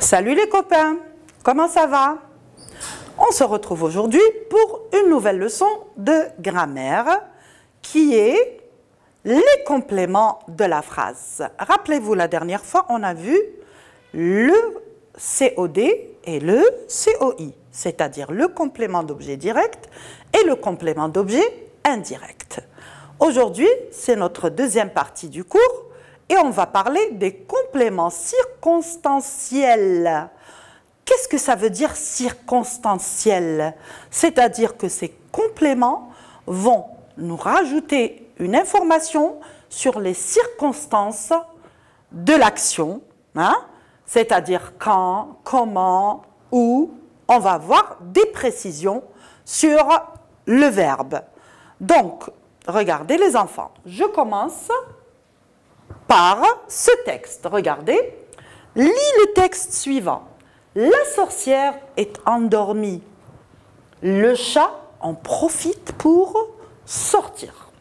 Salut les copains, comment ça va? On se retrouve aujourd'hui pour une nouvelle leçon de grammaire qui est les compléments de la phrase. Rappelez-vous, la dernière fois, on a vu le COD et le COI, c'est-à-dire le complément d'objet direct et le complément d'objet indirect. Aujourd'hui, c'est notre deuxième partie du cours et on va parler des compléments circonstanciels. Qu'est-ce que ça veut dire circonstanciel? C'est-à-dire que ces compléments vont nous rajouter une information sur les circonstances de l'action, hein? C'est-à-dire quand, comment, où. On va avoir des précisions sur le verbe. Donc, regardez les enfants, je commence par ce texte. Regardez, lis le texte suivant. La sorcière est endormie. Le chat en profite pour sortir.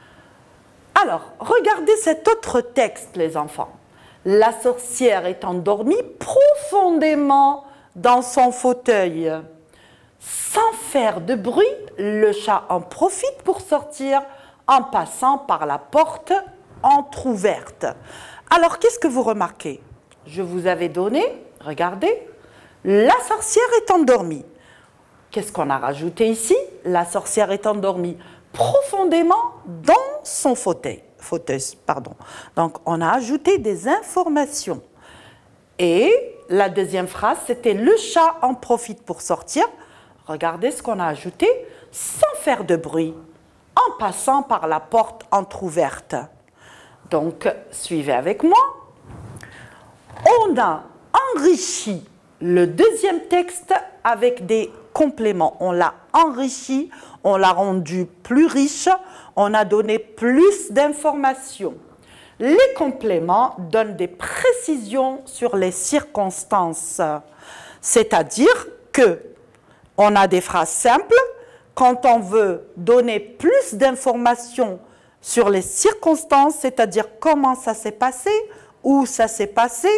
Alors, regardez cet autre texte, les enfants. La sorcière est endormie profondément dans son fauteuil. Sans faire de bruit, le chat en profite pour sortir en passant par la porte entrouverte. Alors, qu'est-ce que vous remarquez? Je vous avais donné, regardez, la sorcière est endormie. Qu'est-ce qu'on a rajouté ici? La sorcière est endormie profondément dans son fauteuil. Donc, on a ajouté des informations. Et la deuxième phrase, c'était le chat en profite pour sortir. Regardez ce qu'on a ajouté, sans faire de bruit, en passant par la porte entrouverte. Donc, suivez avec moi. On a enrichi le deuxième texte avec des compléments. On l'a enrichi, on l'a rendu plus riche, on a donné plus d'informations. Les compléments donnent des précisions sur les circonstances. C'est-à-dire que on a des phrases simples. Quand on veut donner plus d'informations sur les circonstances, c'est-à-dire comment ça s'est passé, où ça s'est passé,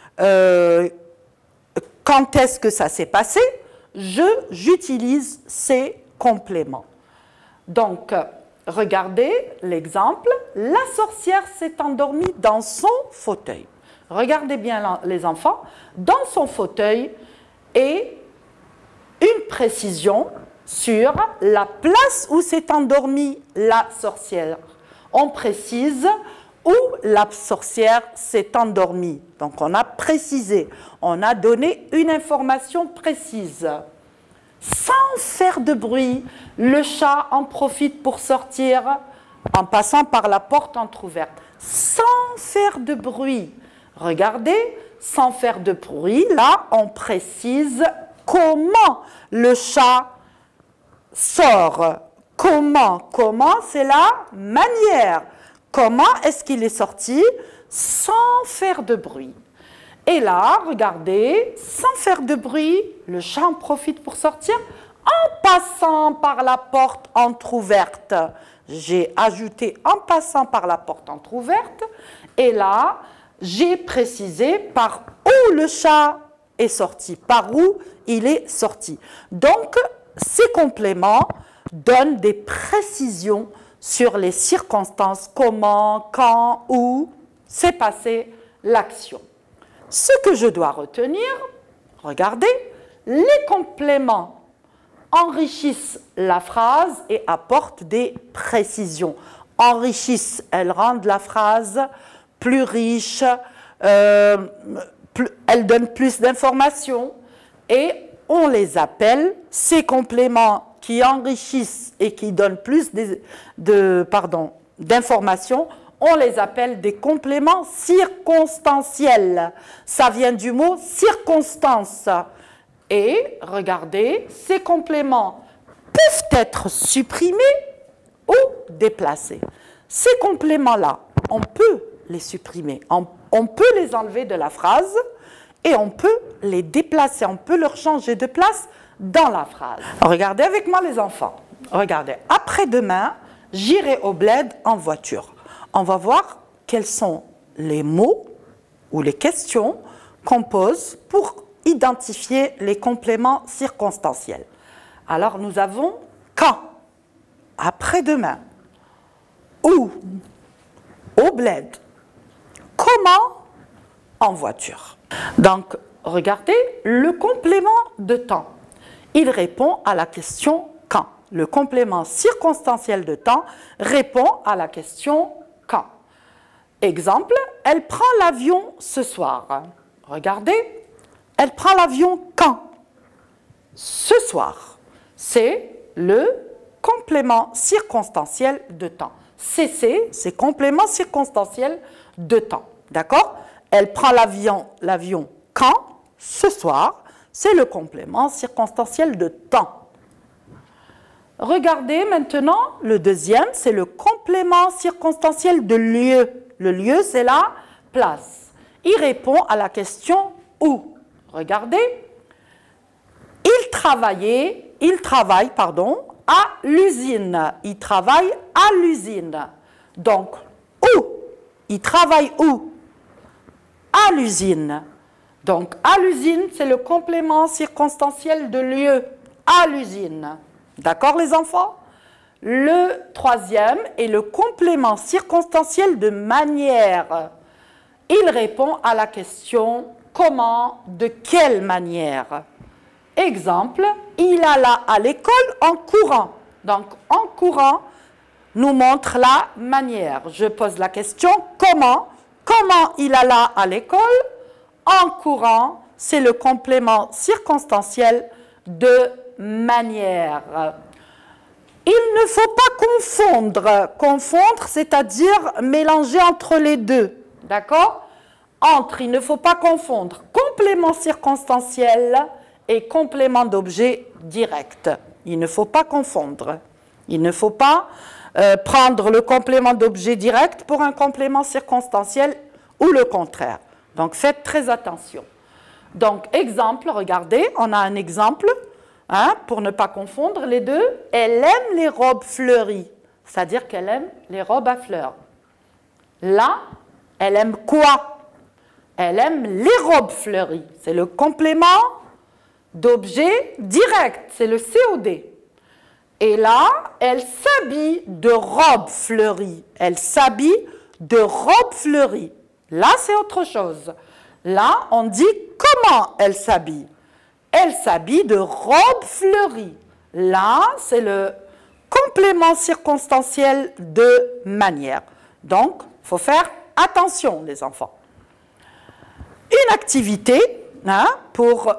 quand est-ce que ça s'est passé, j'utilise ces compléments. Donc, regardez l'exemple. La sorcière s'est endormie dans son fauteuil. Regardez bien les enfants. Dans son fauteuil et une précision sur la place où s'est endormie la sorcière. On précise où la sorcière s'est endormie. Donc, on a précisé, on a donné une information précise. Sans faire de bruit, le chat en profite pour sortir en passant par la porte entrouverte. Sans faire de bruit. Regardez, sans faire de bruit, là, on précise comment le chat sort. Comment, c'est la manière. Comment est-ce qu'il est sorti? Sans faire de bruit. Et là, regardez, sans faire de bruit, le chat en profite pour sortir en passant par la porte entrouverte. J'ai ajouté en passant par la porte entrouverte. Et là, j'ai précisé par où le chat est sorti, par où il est sorti. Donc, ces compléments donnent des précisions sur les circonstances, comment, quand, où s'est passée l'action. Ce que je dois retenir, regardez, les compléments enrichissent la phrase et apportent des précisions. Enrichissent, elles rendent la phrase plus riche, elles donnent plus d'informations et on les appelle, ces compléments qui enrichissent et qui donnent plus d'informations, on les appelle des compléments circonstanciels. Ça vient du mot circonstance. Et regardez, ces compléments peuvent être supprimés ou déplacés. Ces compléments-là, on peut les supprimer, on peut les enlever de la phrase et on peut les déplacer, on peut leur changer de place dans la phrase. Regardez avec moi les enfants. Regardez, après-demain, j'irai au bled en voiture. On va voir quels sont les mots ou les questions qu'on pose pour identifier les compléments circonstanciels. Alors, nous avons quand, après-demain, où, au bled, comment, en voiture. Donc, regardez le complément de temps. Il répond à la question quand. Le complément circonstanciel de temps répond à la question quand. Exemple, elle prend l'avion ce soir. Regardez, elle prend l'avion quand? Ce soir. C'est le complément circonstanciel de temps. CC, c'est complément circonstanciel de temps. D'accord? Elle prend l'avion quand? Ce soir. C'est le complément circonstanciel de temps. Regardez maintenant le deuxième, c'est le complément circonstanciel de lieu. Le lieu, c'est la place. Il répond à la question où. Regardez. Il travaille, à l'usine. Il travaille à l'usine. Donc, où? Il travaille où? À l'usine. Donc, à l'usine, c'est le complément circonstanciel de lieu. À l'usine. D'accord, les enfants? Le troisième est le complément circonstanciel de manière. Il répond à la question comment, de quelle manière. Exemple, il alla à l'école en courant. Donc, en courant nous montre la manière. Je pose la question comment. Comment il alla à l'école? En courant, c'est le complément circonstanciel de manière. Il ne faut pas confondre. Confondre, c'est-à-dire mélanger entre les deux. D'accord? Entre, il ne faut pas confondre complément circonstanciel et complément d'objet direct. Il ne faut pas confondre. Il ne faut pas prendre le complément d'objet direct pour un complément circonstanciel ou le contraire. Donc, faites très attention. Donc, exemple, regardez, on a un exemple, hein, pour ne pas confondre les deux. Elle aime les robes fleuries, c'est-à-dire qu'elle aime les robes à fleurs. Là, elle aime quoi? Elle aime les robes fleuries. C'est le complément d'objet direct, c'est le COD. Et là, elle s'habille de robes fleuries. Elle s'habille de robes fleuries. Là, c'est autre chose. Là, on dit comment elle s'habille. Elle s'habille de robes fleuries. Là, c'est le complément circonstanciel de manière. Donc, il faut faire attention, les enfants. Une activité, hein, pour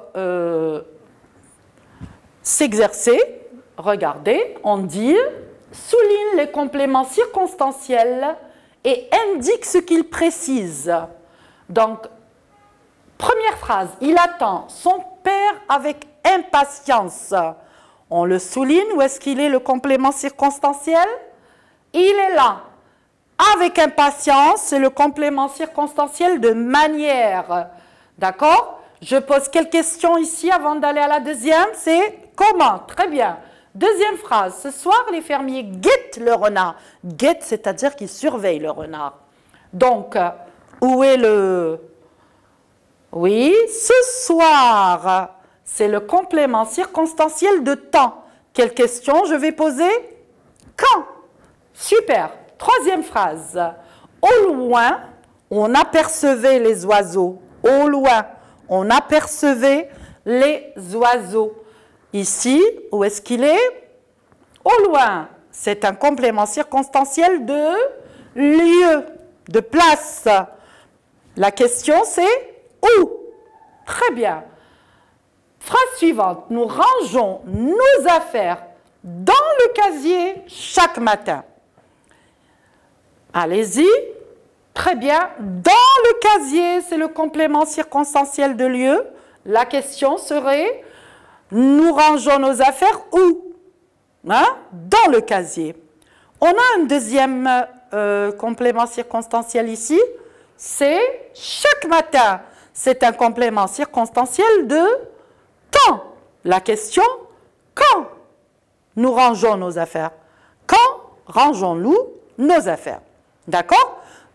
s'exercer. Regardez, on dit souligne les compléments circonstanciels et indique ce qu'ils précisent. Donc, première phrase, il attend son père avec impatience. On le souligne, où est-ce qu'il est le complément circonstanciel? Il est là. Avec impatience, c'est le complément circonstanciel de manière. D'accord? Je pose quelques questions ici avant d'aller à la deuxième. C'est comment? Très bien. Deuxième phrase. Ce soir, les fermiers guettent le renard. Guettent, c'est-à-dire qu'ils surveillent le renard. Donc, où est le... Oui, ce soir, c'est le complément circonstanciel de temps. Quelle question je vais poser? Quand? Super. Troisième phrase. Au loin, on apercevait les oiseaux. Au loin, on apercevait les oiseaux. Ici, où est-ce qu'il est? Au loin. C'est un complément circonstanciel de lieu, de place. La question, c'est où? Très bien. Phrase suivante. Nous rangeons nos affaires dans le casier chaque matin. Allez-y. Très bien. Dans le casier, c'est le complément circonstanciel de lieu. La question serait, nous rangeons nos affaires où? Hein? Dans le casier. On a un deuxième complément circonstanciel ici. C'est chaque matin. C'est un complément circonstanciel de temps. La question, quand nous rangeons nos affaires? Quand rangeons-nous nos affaires? D'accord?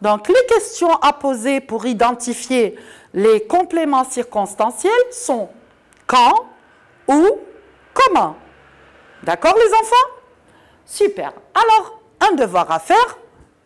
Donc, les questions à poser pour identifier les compléments circonstanciels sont quand, où, comment. D'accord, les enfants? Super. Alors, un devoir à faire.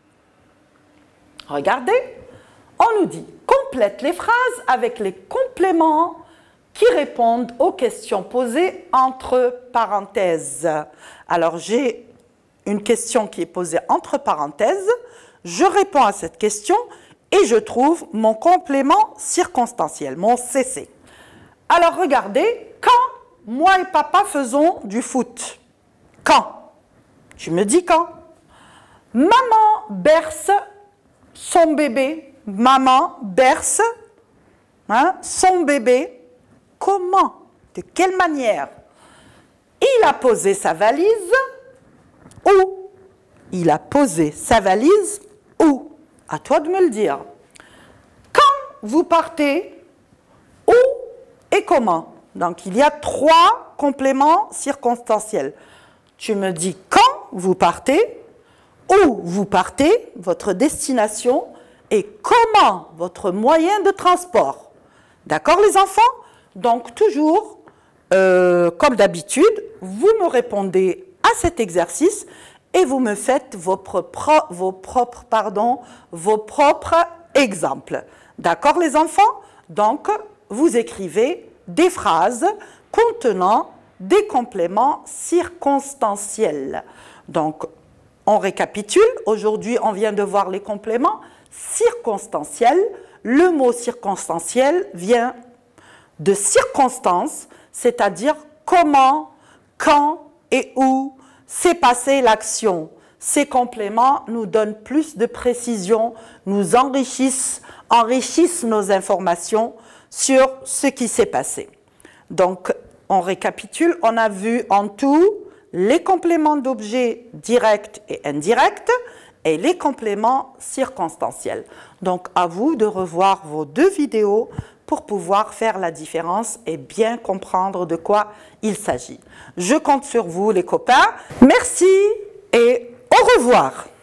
Regardez, on nous dit complète les phrases avec les compléments qui répondent aux questions posées entre parenthèses. Alors, j'ai une question qui est posée entre parenthèses. Je réponds à cette question et je trouve mon complément circonstanciel, mon CC. Alors, regardez, quand moi et papa faisons du foot? Quand? Tu me dis quand? Maman berce son bébé. Maman berce son bébé. Comment? De quelle manière? Il a posé sa valise où? Il a posé sa valise où? À toi de me le dire. Quand vous partez, où et comment? Donc, il y a 3 compléments circonstanciels. Tu me dis quand vous partez, où vous partez, votre destination, et comment votre moyen de transport. D'accord, les enfants? Donc, toujours, comme d'habitude, vous me répondez à cet exercice et vous me faites vos propres exemples. D'accord, les enfants? Donc, vous écrivez des phrases contenant des compléments circonstanciels. Donc, on récapitule. Aujourd'hui, on vient de voir les compléments circonstanciels. Le mot circonstanciel vient de circonstance, c'est-à-dire comment, quand et où s'est passée l'action. Ces compléments nous donnent plus de précision, nous enrichissent nos informations sur ce qui s'est passé. Donc, on récapitule, on a vu en tout les compléments d'objets directs et indirects et les compléments circonstanciels. Donc, à vous de revoir vos 2 vidéos pour pouvoir faire la différence et bien comprendre de quoi il s'agit. Je compte sur vous, les copains. Merci et au revoir.